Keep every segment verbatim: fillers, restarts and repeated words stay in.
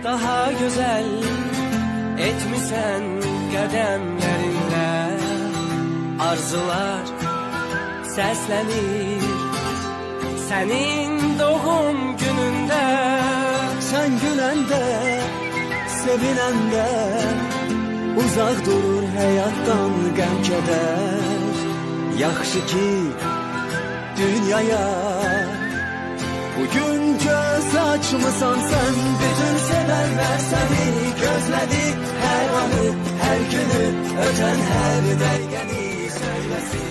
daha güzel etmişsen qədəmlərinlə. Arzular səslənir sənin doğum günündə. Sən güləndə, sevinəndə uzaq durur həyatdan qəm-kədər. Yaxşı ki dünyaya bugün göz açmısan sən. Bütün sevərlər səni gözlədi hər anı, hər günü, ötən hər dəqiqəni söyləsin.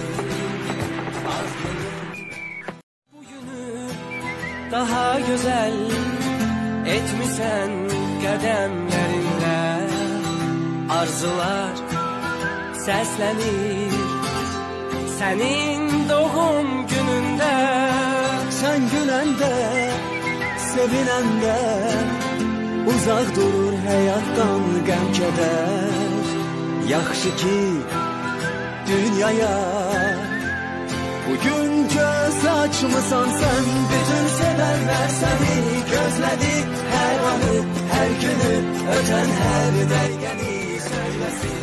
Bugünü daha güzel etmişsən qədəmlərinlə. Arzular səslənir sənin doğum günündə. Sən güləndə, sevinəndə uzaq durur həyatdan qəm-kədər. Yaxşı ki dünyaya bugün göz açmısan sən. Bütün sevərlər səni gözlədi hər anı, hər günü, ötən hər dəqiqəni söyləsin.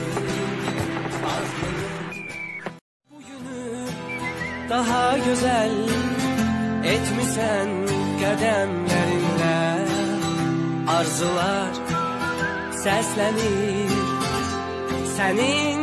Bugünü daha güzel etmişsən qədəmlərinlə. Arzular səslənir sənin